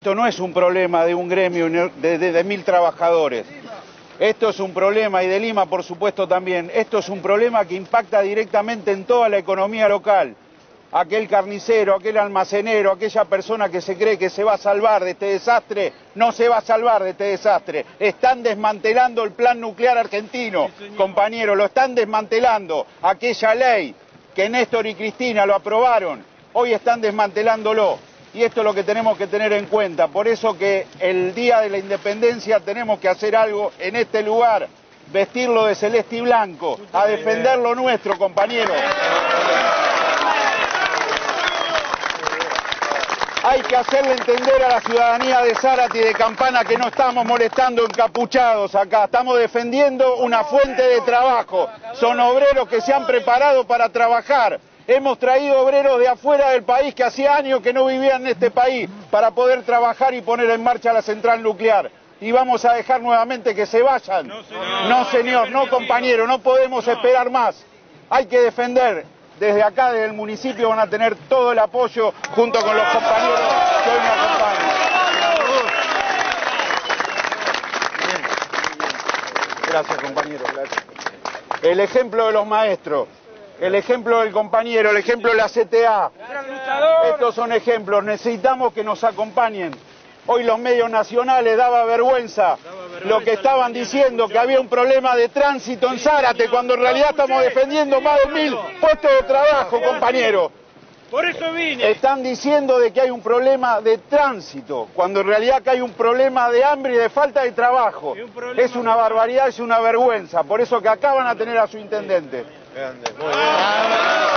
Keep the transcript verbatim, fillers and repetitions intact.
esto no es un problema de un gremio de, de, de mil trabajadores. Esto es un problema, y de Lima por supuesto también, esto es un problema que impacta directamente en toda la economía local. Aquel carnicero, aquel almacenero, aquella persona que se cree que se va a salvar de este desastre, no se va a salvar de este desastre. Están desmantelando el plan nuclear argentino, compañeros, lo están desmantelando. Aquella ley que Néstor y Cristina lo aprobaron, hoy están desmantelándolo. Y esto es lo que tenemos que tener en cuenta. Por eso que el día de la independencia tenemos que hacer algo en este lugar, vestirlo de celeste y blanco, a defender lo nuestro, compañeros. Hay que hacerle entender a la ciudadanía de Zárate y de Campana que no estamos molestando encapuchados acá, estamos defendiendo una fuente de trabajo. Son obreros que se han preparado para trabajar. Hemos traído obreros de afuera del país que hacía años que no vivían en este país para poder trabajar y poner en marcha la central nuclear. ¿Y vamos a dejar nuevamente que se vayan? No, señor, no, señor, no, compañero, no podemos esperar más. Hay que defender. Desde acá, desde el municipio, van a tener todo el apoyo junto con los compañeros que hoy me acompañan. Gracias, compañero. Gracias. El ejemplo de los maestros. El ejemplo del compañero, el ejemplo de la C T A. Estos son ejemplos, necesitamos que nos acompañen. Hoy los medios nacionales daba vergüenza lo que estaban diciendo, que había un problema de tránsito en Zárate, cuando en realidad estamos defendiendo más de mil puestos de trabajo, compañeros. Por eso vine. Están diciendo de que hay un problema de tránsito, cuando en realidad que hay un problema de hambre y de falta de trabajo. Es una barbaridad, es una vergüenza. Por eso que acá van a tener a su intendente. Grande, muy bien.